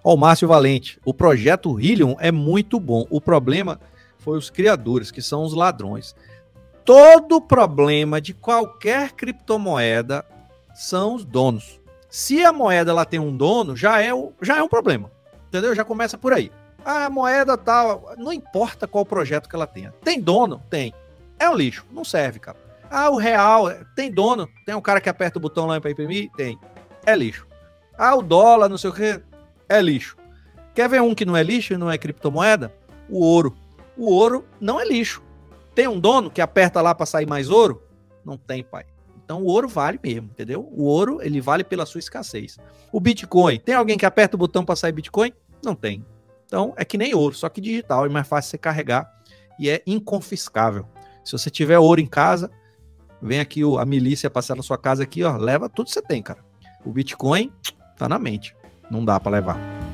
Ó, o Márcio Valente, o projeto Helium é muito bom. O problema foi os criadores, que são os ladrões. Todo problema de qualquer criptomoeda são os donos. Se a moeda ela tem um dono, já é um problema. Entendeu? Já começa por aí. A moeda tal, não importa qual projeto que ela tenha. Tem dono? Tem. É um lixo, não serve, cara. Ah, o real, tem dono? Tem um cara que aperta o botão lá para imprimir? Tem. É lixo. Ah, o dólar, não sei o que, é lixo. Quer ver um que não é lixo e não é criptomoeda? O ouro. O ouro não é lixo. Tem um dono que aperta lá para sair mais ouro? Não tem, pai. Então o ouro vale mesmo, entendeu? O ouro, ele vale pela sua escassez. O Bitcoin, tem alguém que aperta o botão para sair Bitcoin? Não tem. Então é que nem ouro, só que digital, é mais fácil você carregar e é inconfiscável. Se você tiver ouro em casa, vem aqui a milícia passar na sua casa aqui, ó, leva tudo que você tem, cara. O Bitcoin tá na mente, não dá para levar.